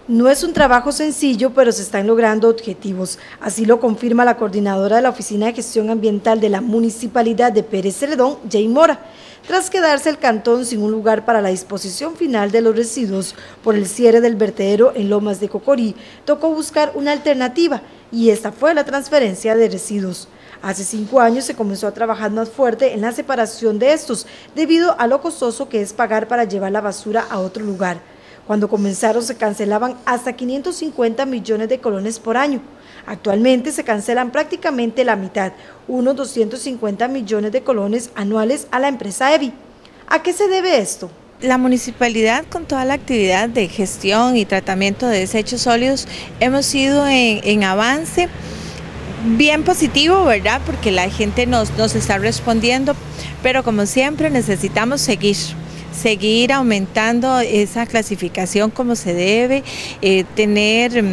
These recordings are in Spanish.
No es un trabajo sencillo, pero se están logrando objetivos. Así lo confirma la coordinadora de la Oficina de Gestión Ambiental de la Municipalidad de Pérez Celedón, Jay Mora. Tras quedarse el cantón sin un lugar para la disposición final de los residuos por el cierre del vertedero en Lomas de Cocorí, tocó buscar una alternativa y esta fue la transferencia de residuos. Hace 5 años se comenzó a trabajar más fuerte en la separación de estos, debido a lo costoso que es pagar para llevar la basura a otro lugar. Cuando comenzaron se cancelaban hasta 550 millones de colones por año. Actualmente se cancelan prácticamente la mitad, unos 250 millones de colones anuales a la empresa EVI. ¿A qué se debe esto? La municipalidad, con toda la actividad de gestión y tratamiento de desechos sólidos, hemos ido en avance bien positivo, ¿verdad? Porque la gente nos está respondiendo, pero como siempre necesitamos seguir aumentando esa clasificación como se debe, tener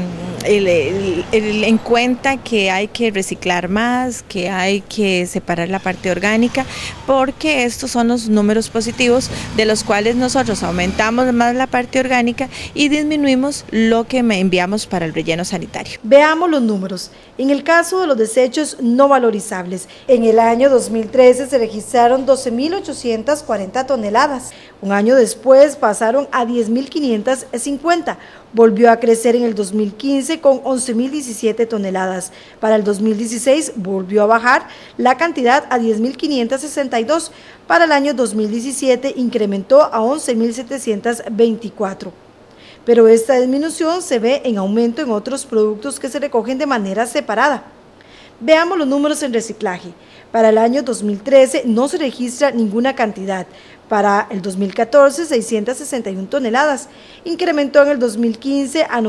en cuenta que hay que reciclar más, que hay que separar la parte orgánica, porque estos son los números positivos de los cuales nosotros aumentamos más la parte orgánica y disminuimos lo que enviamos para el relleno sanitario. Veamos los números. En el caso de los desechos no valorizables, en el año 2013 se registraron 12.840 toneladas. Un año después pasaron a 10.550. Volvió a crecer en el 2015 con 11.017 toneladas. Para el 2016 volvió a bajar la cantidad a 10.562. Para el año 2017 incrementó a 11.724. Pero esta disminución se ve en aumento en otros productos que se recogen de manera separada. Veamos los números en reciclaje. Para el año 2013 no se registra ninguna cantidad. Para el 2014, 661 toneladas. Incrementó en el 2015 a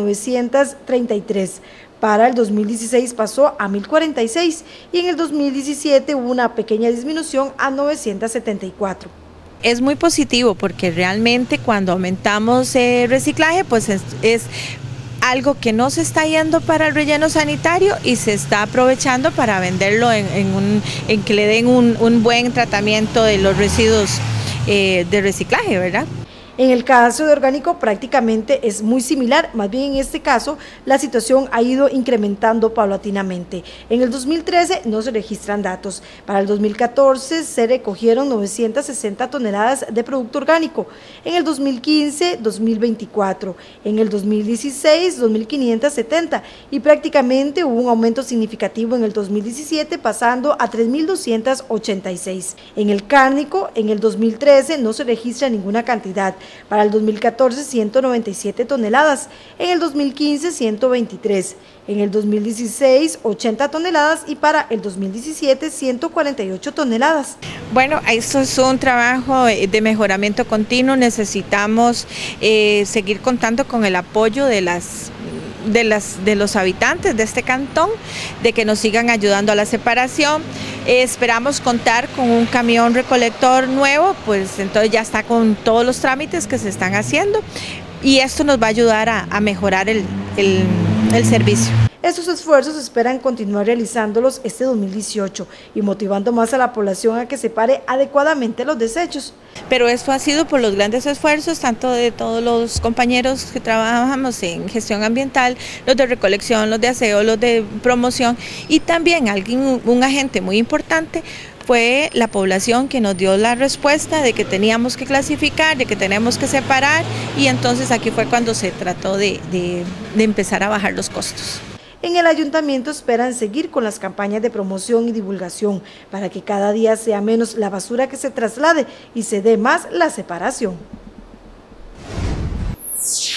933. Para el 2016 pasó a 1.046 y en el 2017 hubo una pequeña disminución a 974. Es muy positivo porque realmente cuando aumentamos reciclaje, pues es algo que no se está yendo para el relleno sanitario y se está aprovechando para venderlo en que le den un buen tratamiento de los residuos de reciclaje, ¿verdad? En el caso de orgánico prácticamente es muy similar, más bien en este caso la situación ha ido incrementando paulatinamente. En el 2013 no se registran datos, para el 2014 se recogieron 960 toneladas de producto orgánico, en el 2015 2.024, en el 2016 2.570 y prácticamente hubo un aumento significativo en el 2017 pasando a 3.286. En el cárnico en el 2013 no se registra ninguna cantidad. Para el 2014, 197 toneladas, en el 2015, 123, en el 2016, 80 toneladas y para el 2017, 148 toneladas. Bueno, esto es un trabajo de mejoramiento continuo, necesitamos seguir contando con el apoyo de los habitantes de este cantón, de que nos sigan ayudando a la separación. Esperamos contar con un camión recolector nuevo, pues entonces ya está con todos los trámites que se están haciendo y esto nos va a ayudar a mejorar el servicio. Estos esfuerzos esperan continuar realizándolos este 2018 y motivando más a la población a que separe adecuadamente los desechos. Pero esto ha sido por los grandes esfuerzos, tanto de todos los compañeros que trabajamos en gestión ambiental, los de recolección, los de aseo, los de promoción y también un agente muy importante fue la población que nos dio la respuesta de que teníamos que clasificar, de que tenemos que separar y entonces aquí fue cuando se trató de empezar a bajar los costos. En el ayuntamiento esperan seguir con las campañas de promoción y divulgación para que cada día sea menos la basura que se traslade y se dé más la separación.